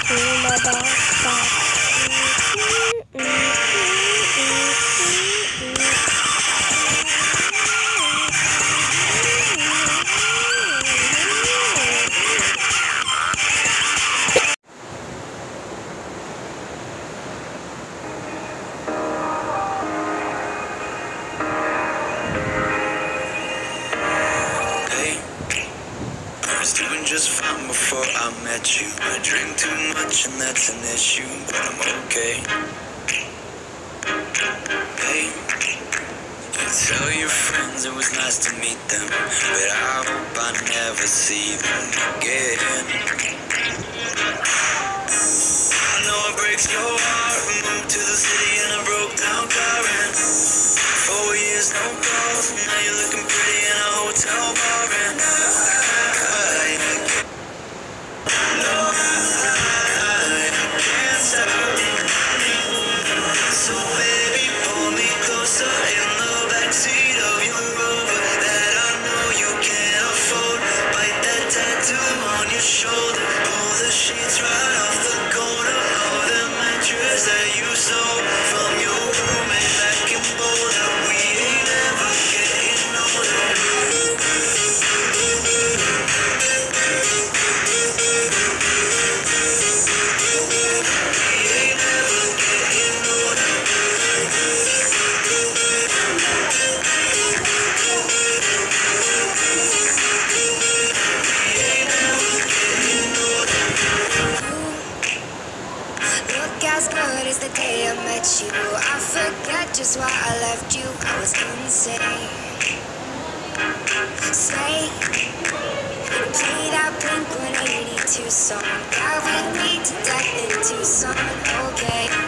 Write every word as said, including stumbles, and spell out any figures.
Doing just fine before I met you. I drink too much and that's an issue, but I'm okay. Hey, you tell your friends it was nice to meet them, but I hope I never see them again. I know it breaks your heart. We moved to the city in a broke down car and four years no calls. Now you're looking pretty in a hotel bar and I so baby, pull me closer in the backseat of your Rover that I know you can't afford. Bite that tattoo on your shoulder. Pull the sheets right off the corner of the mattress that you stole from your roommate back in Boulder. We ain't ever getting older. As good as the day I met you, I forget just why I left you. I was insane. Stay, play that Blink one eighty-two song. Ride with me to death in Tucson. Okay.